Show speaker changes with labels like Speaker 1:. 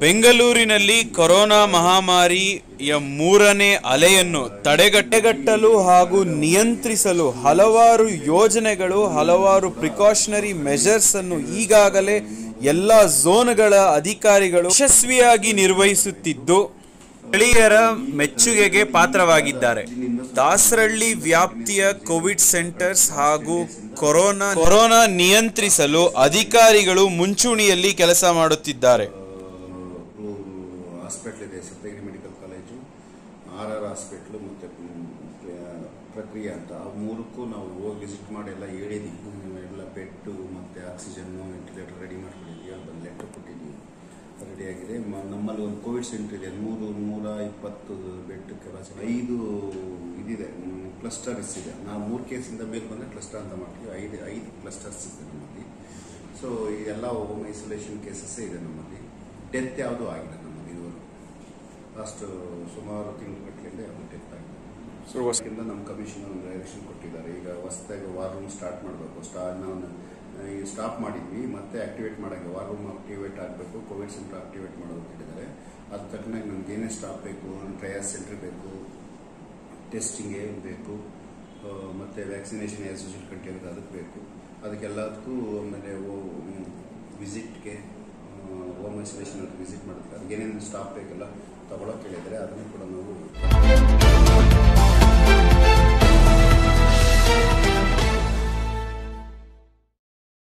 Speaker 1: ಬೆಂಗಳೂರಿನಲ್ಲಿ ಕೊರೋನಾ ಮಹಾಮಾರಿಯ ಮೂರನೇ ಅಲೆಯನ್ನು ತಡೆಗಟ್ಟಲು ಹಾಗೂ ನಿಯಂತ್ರಿಸಲು ಹಲವಾರು ಯೋಜನೆಗಳು, ಹಲವಾರು ಪ್ರಿಕಾಷನರಿ ಮೆಷರ್ಸ್ ಅನ್ನು ಈಗಾಗಲೇ ಎಲ್ಲ ಝೋನ್ಗಳ ಅಧಿಕಾರಿಗಳು ಯಶಸ್ವಿಯಾಗಿ ನಿರ್ವಹಿಸುತ್ತಿದ್ದು ಸ್ಥಳೀಯರ ಮೆಚ್ಚುಗೆಗೆ ಪಾತ್ರವಾಗಿದ್ದಾರೆ. ದಾಸರಳ್ಳಿ ವ್ಯಾಪ್ತಿಯ ಕೋವಿಡ್ ಸೆಂಟರ್ಸ್ ಹಾಗೂ ಕೊರೋನಾ ನಿಯಂತ್ರಿಸಲು ಅಧಿಕಾರಿಗಳು ಮುಂಚೂಣಿಯಲ್ಲಿ ಕೆಲಸ ಮಾಡುತ್ತಿದ್ದಾರೆ.
Speaker 2: ಹಾಸ್ಪಿಟಲ್ ಇದೆ, Saptagiri medical college, RR hospital ಮತ್ತು ಪ್ರಕ್ರಿಯೆ ಅಂತ ಆ ಮೂರಕ್ಕೂ ನಾವು ಹೋಗಿ ವಿಸಿಟ್ ಮಾಡಿ ಎಲ್ಲ ಹೇಳಿದ್ದೀವಿ. ಎಲ್ಲ ಬೆಡ್ಡು ಮತ್ತು ಆಕ್ಸಿಜನ್ನು ವೆಂಟಿಲೇಟರ್ ರೆಡಿ ಮಾಡ್ಕೊಂಡಿದ್ದೀವಿ. ಅಲ್ಲಿ ಲೆಟರ್ ಕೊಟ್ಟಿದ್ದೀವಿ, ರೆಡಿಯಾಗಿದೆ. ನಮ್ಮಲ್ಲಿ ಒಂದು ಕೋವಿಡ್ ಸೆಂಟರ್ ಇದೆ, 120 ಬೆಡ್ ಕೆಪಾಸಿಟಿ. 5 ಇದಿದೆ, ಕ್ಲಸ್ಟರ್ಸ್ ಇದೆ. ನಾವು 3 ಕೇಸಿಂದ ಮೇಲೆ ಬಂದರೆ ಕ್ಲಸ್ಟರ್ ಅಂತ ಮಾಡ್ತೀವಿ. 5 ಕ್ಲಸ್ಟರ್ಸ್ ಇದೆ ನಮ್ಮಲ್ಲಿ. ಸೊ ಇದೆಲ್ಲ ಹೋಮ್ ಐಸೋಲೇಷನ್ ಕೇಸಸ್ಸೇ ಇದೆ ನಮ್ಮಲ್ಲಿ. ಡೆತ್ ಯಾವುದೂ ಆಗಿಲ್ಲ ನಮ್ಮಲ್ಲಿ ಇದುವರೆಗೂ. ಲಾಸ್ಟ್ ಸುಮಾರು ತಿಂಗಳುಗಟ್ಟಲೆ ಯಾವುದು ಡೆತ್ ಆಗಿದೆ. ಸೊ ಹೊಸದಿಂದ ನಮ್ಮ ಕಮಿಷನರ್ ಒಂದು ಡೈರೆಕ್ಷನ್ ಕೊಟ್ಟಿದ್ದಾರೆ. ಈಗ ಹೊಸದಾಗಿ ವಾರ್ ರೂಮ್ ಸ್ಟಾರ್ಟ್ ಮಾಡಬೇಕು. ನಾವು ಸ್ಟಾಪ್ ಮಾಡಿದ್ವಿ, ಮತ್ತೆ ಆಕ್ಟಿವೇಟ್ ಮಾಡೋಕ್ಕೆ ವಾರ್ ರೂಮ್ ಆಕ್ಟಿವೇಟ್ ಆಗಬೇಕು, ಕೋವಿಡ್ ಸೆಂಟರ್ ಆಕ್ಟಿವೇಟ್ ಮಾಡೋದು ಹೇಳಿದ್ದಾರೆ. ಅದು ತಕ್ಕನಾಗಿ ನಮ್ಗೆ ಏನೇ ಸ್ಟಾಪ್ ಬೇಕು, ಟ್ರಯಲ್ ಸೆಂಟರ್ ಬೇಕು, ಟೆಸ್ಟಿಂಗ್ಗೆ ಬೇಕು, ಮತ್ತು ವ್ಯಾಕ್ಸಿನೇಷನ್ ಅಸೋಸಿಯೇಟ್ ಕಂಟೇನರ್ ಅದಕ್ಕೆ ಬೇಕು. ಅದಕ್ಕೆಲ್ಲದಕ್ಕೂ ಆಮೇಲೆ ವಿಸಿಟ್ಗೆ ಹೋಮ್ ಐಸೋಲೇಷನ್ ವಿಸಿಟ್ ಮಾಡೋದಕ್ಕೆ ಅದಕ್ಕೆ ಏನೇನು ಸ್ಟಾಪ್ ಬೇಕೆಲ್ಲ ತಗೊಳಕ್ಕೆ ಹೇಳಿದರೆ ಅದನ್ನು ಕೂಡ ನಾವು